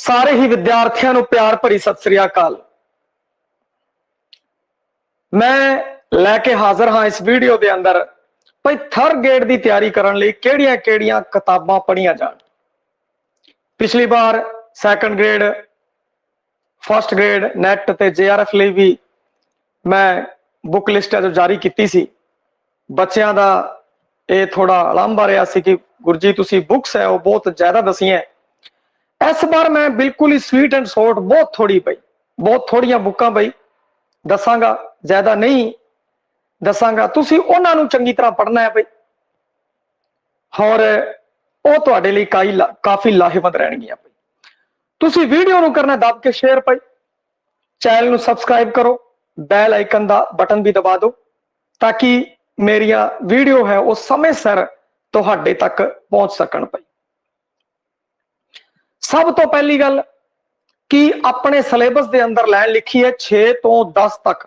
ਸਾਰੇ ਹੀ ਵਿਦਿਆਰਥੀਆਂ ਨੂੰ ਪਿਆਰ ਭਰੀ ਸਤਿ ਸ੍ਰੀ ਅਕਾਲ। ਮੈਂ ਲੈ ਕੇ ਹਾਜ਼ਰ ਹਾਂ ਇਸ ਵੀਡੀਓ ਦੇ ਅੰਦਰ ਭਾਈ ਥਰਡ ਗ੍ਰੇਡ ਦੀ ਤਿਆਰੀ ਕਰਨ ਲਈ ਕਿਹੜੀਆਂ-ਕਿਹੜੀਆਂ ਕਿਤਾਬਾਂ ਪੜ੍ਹੀਆਂ ਜਾਣ। ਪਿਛਲੀ ਵਾਰ second grade, first grade, NET ਤੇ JRF ਲਈ ਵੀ ਮੈਂ ਬੁੱਕ ਲਿਸਟ ਜੋ ਜਾਰੀ ਕੀਤੀ ਸੀ। ਬੱਚਿਆਂ ਦਾ ਇਹ ਥੋੜਾ ਅਲੰਭਾ ਰਿਹਾ ਸੀ ਕਿ ਗੁਰਜੀ ਤੁਸੀਂ ਬੁੱਕਸ ਹੈ ਉਹ ਬਹੁਤ ਜ਼ਿਆਦਾ ਦਸੀਆਂ। इस बार मैं बिल्कुल ही स्वीट एंड शॉर्ट बहुत थोड़ी पई, बहुत थोड़ियां बुकां पई दसांगा, ज्यादा नहीं दसांगा। तुसी उन्हां नूं चंगी तरह पढ़ना है पई और वो तुहाडे लई काफी लाहेवंद रहणगियां पई। तुसी वीडियो नूं करना दब के शेयर पई, चैनल नूं सबसक्राइब करो, बैल आइकन दा बटन भी दबा दो ताकि मेरिया वीडियो है वो समय सिर तुहाडे तक पहुंच सकण पई। सब तो पहली गल कि अपने सिलेबस के अंदर लैन लिखी है 6 तो 10 तक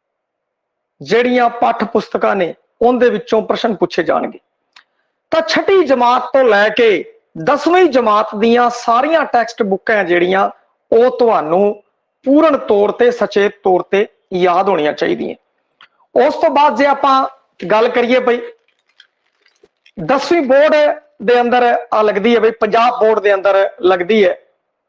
जड़ियां पाठ पुस्तकां ने उनदे विचों प्रश्न पूछे जाणगे। तो छठी जमात तो लैके 10वीं जमात दियां सारियां टैक्सट बुकां जड़ियां वो तुहानूं पूर्ण तौर ते सचेत तौर ते याद होणियां चाहीदियां। उस तो बाद जे आपां गल करिए भाई 10वीं बोर्ड दे अंदर आ लगदी है, भाई पंजाब बोर्ड दे अंदर लगदी है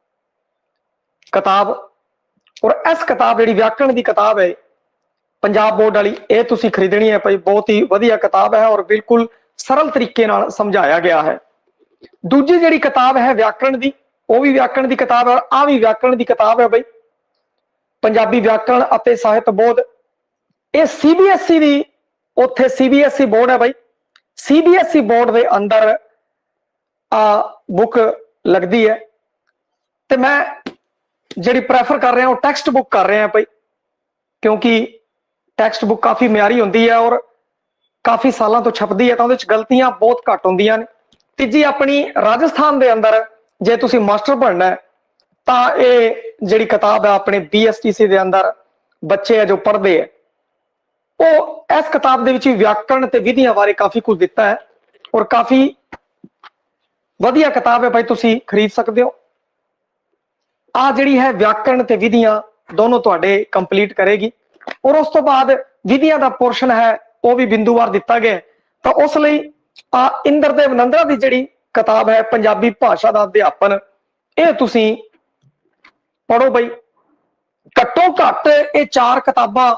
किताब, और इस किताब जिहड़ी व्याकरण की किताब है पंजाब बोर्ड वाली ये तुसीं खरीदनी है भाई। बहुत ही वधिया किताब है और बिल्कुल सरल तरीके नाल समझाया गया है। दूजी जिहड़ी किताब है व्याकरण की, वो भी व्याकरण की किताब है, आ भी व्याकरण की किताब है भाई, पंजाबी व्याकरण अते साहित्य बोध। ये CBSE दी उत्थे CBSE बोर्ड है भाई, CBSE बोर्ड के अंदर आ बुक लगती है। तो मैं जिहड़ी प्रैफर कर रहा हूँ टैक्सट बुक कर रहे हैं भाई, क्योंकि टैक्सट बुक काफ़ी म्यारी होती है और काफ़ी सालों तो छपदी है, तो उहदे विच गलतियां बहुत घट होंदियां ने। तीजी अपनी राजस्थान के अंदर जे तुसीं मास्टर पढ़ना है तो ये जिहड़ी किताब है अपने BSTC के अंदर बच्चे है जो पढ़ते हैं, वो इस किताब दे विच व्याकरण ते विधियां बारे काफ़ी कुछ दिता है और काफ़ी वधिया किताब है भाई, तुसी खरीद सकते हो। आ जिहड़ी है व्याकरण ते विधियां दोनों तुहाडे कंप्लीट करेगी और उस तो बाद विधियां दा पोर्शन है वो भी बिंदुवार दिता गया। तो उस लई आ इंद्रदेव नंदरा दी जिहड़ी किताब है पंजाबी भाषा दा अध्यापन, ये तुसी पढ़ो भाई। घट्टो घट ये 4 किताबां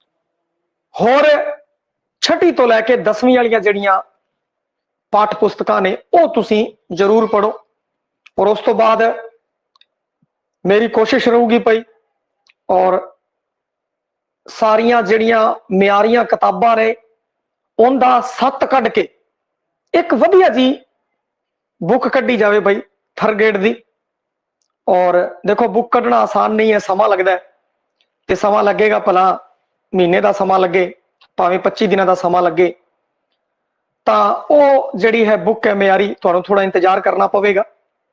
होर छठी तो लैके 10वीं वालियां जिहड़ियां पाठ पुस्तकां ने वो तुसी जरूर पढ़ो। और उस तो बाद मेरी कोशिश रहूगी भाई और सारियां जिहड़ियां म्यारियां किताबां ने उनका सत्त कढ के एक वधिया जी बुक कढ़ी जाए भाई थर्ड ग्रेड दी। और देखो बुक कढ़ना आसान नहीं है, समा लगता है, तो समा लगेगा भला महीने का समा लगे भावें 25 दिनों का समा लगे, तो वो जिहड़ी है बुक है म्यारी तुहानूं थोड़ा इंतजार करना पवेगा,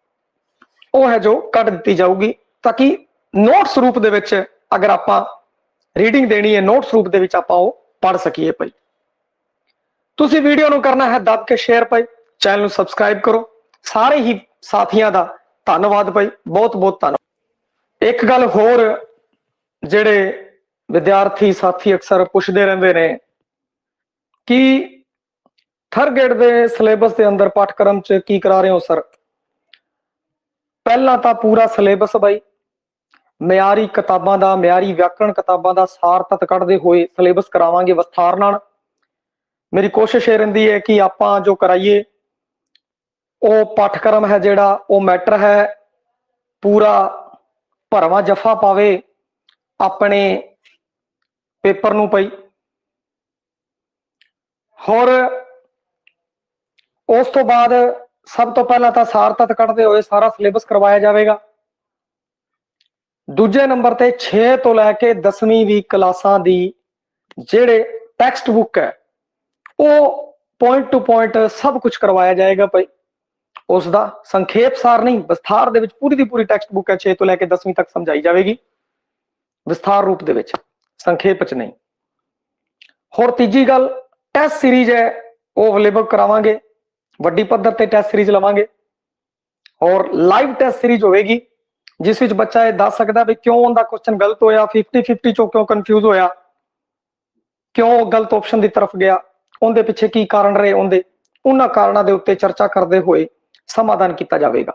वो है जो कढ़ दी जाऊगी ताकि नोट्स रूप दे विच अगर आपां रीडिंग देनी है नोट्स रूप दे विच आपां वो पढ़ सकीए भाई। तुसीं वीडियो नूं करना है दब के शेयर भाई, चैनल नूं सबसक्राइब करो। सारे ही साथियों का धन्नवाद भाई, बहुत बहुत धन्नवाद। एक गल होर जिहड़े विद्यार्थी साथी अक्सर पुछदे रहिंदे ने कि थर्ड ग्रेड के सिलेबस के अंदर पाठक्रम च की करा रहे हो सर। पहला तो पूरा सिलेबस भाई म्यारी किताबां दा, म्यारी व्याकरण किताबां दा सार तत कढ़दे होए सिलेबस करावांगे विस्तार नाल। मेरी कोशिश ये रहिंदी है कि आपां जो कराइए वो पाठक्रम है जिहड़ा वो मैटर है पूरा भरवां जफा पावे अपने पेपर नूं पई। होर उस तो बाद सब तो पहला तो सार तत कढ़ते हुए सारा सिलेबस करवाया जाएगा। दूजे नंबर ते 6 तो लैके 10वीं भी क्लासां दी जेड़े टैक्सट बुक है वो पॉइंट टू पॉइंट सब कुछ करवाया जाएगा भाई। उसका संखेप सार नहीं, विस्तार दे विच पूरी दी पूरी टैक्सट बुक है 6 तो लैके 10वीं तक समझाई जाएगी विस्तार रूप दे विच, संखेप च नहीं। होर तीजी गल टेस्ट सीरीज है वो अवेलेबल करावांगे, वड्डी पद्धर ते टेस्ट सीरीज लवांगे और लाइव टेस्ट सीरीज होगी ਜਿਸ ਵਿੱਚ ਬੱਚਾ ਇਹ ਦੱਸ ਸਕਦਾ ਵੀ ਕਿਉਂ ਉਹਦਾ ਕੁਐਸਚਨ ਗਲਤ ਹੋਇਆ, 50-50 ਚੋਂ ਕਿਉਂ ਕਨਫਿਊਜ਼ ਹੋਇਆ, ਕਿਉਂ ਗਲਤ ਆਪਸ਼ਨ ਦੀ ਤਰਫ ਗਿਆ, ਉਹਦੇ ਪਿੱਛੇ ਕੀ ਕਾਰਨ ਰਹੇ, ਉਹਨਾਂ ਕਾਰਨਾਂ ਦੇ ਉੱਤੇ ਚਰਚਾ ਕਰਦੇ ਹੋਏ ਸਮਾਧਾਨ ਕੀਤਾ ਜਾਵੇਗਾ।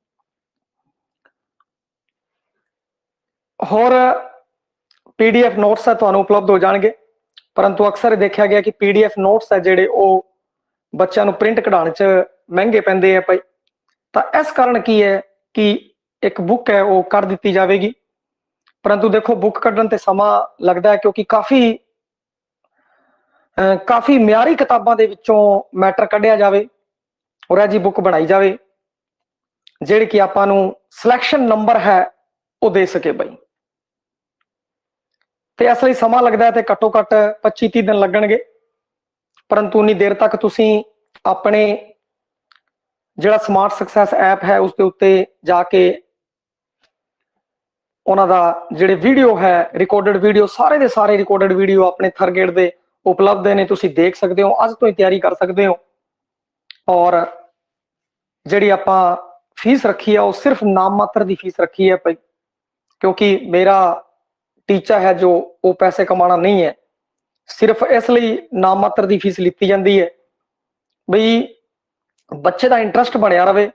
ਹੋਰ PDF ਨੋਟਸ ਹੈ ਤੁਹਾਨੂੰ ਉਪਲਬਧ ਹੋ ਜਾਣਗੇ, ਪਰੰਤੂ ਅਕਸਰ ਦੇਖਿਆ ਗਿਆ ਕਿ PDF ਨੋਟਸ ਹੈ ਜਿਹੜੇ ਉਹ ਬੱਚਿਆਂ ਨੂੰ ਪ੍ਰਿੰਟ ਕਢਾਉਣ 'ਚ ਮਹਿੰਗੇ ਪੈਂਦੇ ਆ ਭਾਈ। ਤਾਂ ਇਸ ਕਾਰਨ ਕੀ ਹੈ ਕਿ ਇੱਕ ਬੁੱਕ ਹੈ ਉਹ ਕੱਢ ਦਿੱਤੀ ਜਾਵੇਗੀ, ਪਰੰਤੂ ਦੇਖੋ ਬੁੱਕ ਕੱਢਣ ਤੇ ਸਮਾਂ ਲੱਗਦਾ ਹੈ, ਕਿਉਂਕਿ ਕਾਫੀ ਮਿਆਰੀ ਕਿਤਾਬਾਂ ਦੇ ਵਿੱਚੋਂ ਮੈਟਰ ਕੱਢਿਆ ਜਾਵੇ ਔਰ ਇਹ ਜੀ ਬੁੱਕ ਬਣਾਈ ਜਾਵੇ ਜਿਹੜੀ ਕਿ ਆਪਾਂ ਨੂੰ ਸਿਲੈਕਸ਼ਨ ਨੰਬਰ ਹੈ ਉਹ ਦੇ ਸਕੇ ਬਈ। ਤੇ ਇਸ ਲਈ ਸਮਾਂ ਲੱਗਦਾ ਹੈ ਤੇ ਘੱਟੋ ਘੱਟ 25-30 ਦਿਨ ਲੱਗਣਗੇ, ਪਰੰਤੂ ਉਨੀ ਦੇਰ ਤੱਕ ਤੁਸੀਂ ਆਪਣੇ ਜਿਹੜਾ ਸਮਾਰਟ ਸਕਸੈਸ ਐਪ ਹੈ ਉਸ ਦੇ ਉੱਤੇ ਜਾ ਕੇ ਉਹਨਾਂ ਦਾ ਜਿਹੜੇ ਵੀਡੀਓ ਹੈ ਰਿਕਾਰਡਡ ਵੀਡੀਓ, ਸਾਰੇ ਦੇ ਸਾਰੇ ਰਿਕਾਰਡਡ ਵੀਡੀਓ ਆਪਣੇ ਥਰਗੇਟ ਦੇ ਉਪਲਬਧ ਨੇ, ਤੁਸੀਂ ਦੇਖ ਸਕਦੇ ਹੋ, ਅੱਜ ਤੋਂ ਹੀ ਤਿਆਰੀ ਕਰ ਸਕਦੇ ਹੋ। ਔਰ ਜਿਹੜੀ ਆਪਾਂ ਫੀਸ ਰੱਖੀ ਹੈ ਉਹ ਸਿਰਫ ਨਾਮ ਮਾਤਰ ਦੀ ਫੀਸ ਰੱਖੀ ਹੈ ਭਾਈ, ਕਿਉਂਕਿ ਮੇਰਾ ਟੀਚਾ ਹੈ ਜੋ ਉਹ ਪੈਸੇ ਕਮਾਉਣਾ ਨਹੀਂ ਹੈ, ਸਿਰਫ ਇਸ ਲਈ ਨਾਮ ਮਾਤਰ ਦੀ ਫੀਸ ਲਿੱਤੀ ਜਾਂਦੀ ਹੈ ਬਈ ਬੱਚੇ ਦਾ ਇੰਟਰਸਟ ਬਣਿਆ ਰਵੇ,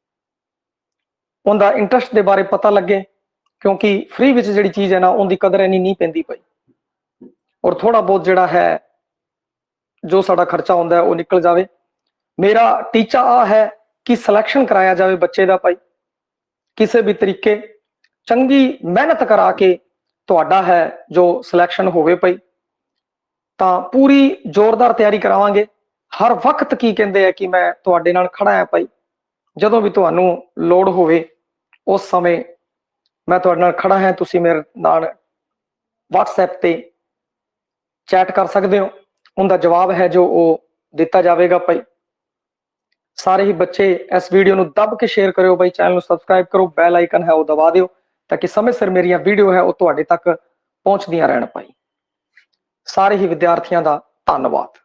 ਉਹਦਾ ਇੰਟਰਸਟ ਦੇ ਬਾਰੇ ਪਤਾ ਲੱਗੇ, ਕਿਉਂਕਿ ਫ੍ਰੀ ਵਿੱਚ ਜਿਹੜੀ ਚੀਜ਼ ਹੈ ਨਾ ਉਹਦੀ ਕਦਰ ਇੰਨੀ ਨਹੀਂ ਪੈਂਦੀ ਭਾਈ, ਔਰ ਥੋੜਾ ਬਹੁਤ ਜਿਹੜਾ ਹੈ ਜੋ ਸਾਡਾ ਖਰਚਾ ਹੁੰਦਾ ਹੈ ਉਹ ਨਿਕਲ ਜਾਵੇ। ਮੇਰਾ ਟੀਚਾ ਆ ਹੈ ਕਿ ਸਿਲੈਕਸ਼ਨ ਕਰਾਇਆ ਜਾਵੇ ਬੱਚੇ ਦਾ ਭਾਈ, ਕਿਸੇ ਵੀ ਤਰੀਕੇ ਚੰਗੀ ਮਿਹਨਤ ਕਰਾ ਕੇ ਤੁਹਾਡਾ ਹੈ ਜੋ ਸਿਲੈਕਸ਼ਨ ਹੋਵੇ ਭਾਈ। ਤਾਂ ਪੂਰੀ ਜ਼ੋਰਦਾਰ ਤਿਆਰੀ ਕਰਾਵਾਂਗੇ, ਹਰ ਵਕਤ ਕੀ ਕਹਿੰਦੇ ਆ ਕਿ ਮੈਂ ਤੁਹਾਡੇ ਨਾਲ ਖੜਾ ਹਾਂ ਭਾਈ, ਜਦੋਂ ਵੀ ਤੁਹਾਨੂੰ ਲੋੜ ਹੋਵੇ ਉਸ ਸਮੇਂ ਮੈਂ ਤੁਹਾਡੇ ਨਾਲ ਖੜਾ ਹਾਂ, ਤੁਸੀਂ ਮੇਰੇ ਨਾਲ WhatsApp ਤੇ ਚੈਟ ਕਰ ਸਕਦੇ ਹੋ, ਉਹਦਾ ਜਵਾਬ ਹੈ ਜੋ ਉਹ ਦਿੱਤਾ ਜਾਵੇਗਾ ਭਾਈ। ਸਾਰੇ ਹੀ ਬੱਚੇ ਇਸ ਵੀਡੀਓ ਨੂੰ ਦੱਬ ਕੇ ਸ਼ੇਅਰ ਕਰਿਓ ਭਾਈ, ਚੈਨਲ ਨੂੰ ਸਬਸਕ੍ਰਾਈਬ ਕਰੋ, ਬੈਲ ਆਈਕਨ ਹੈ ਉਹ ਦਬਾ ਦਿਓ ਤਾਂ ਕਿ ਸਮੇਂ ਸਿਰ ਮੇਰੀਆਂ ਵੀਡੀਓ ਹੈ ਉਹ ਤੁਹਾਡੇ ਤੱਕ ਪਹੁੰਚਦੀਆਂ ਰਹਿਣ ਭਾਈ। ਸਾਰੇ ਹੀ ਵਿਦਿਆਰਥੀਆਂ ਦਾ ਧੰਨਵਾਦ।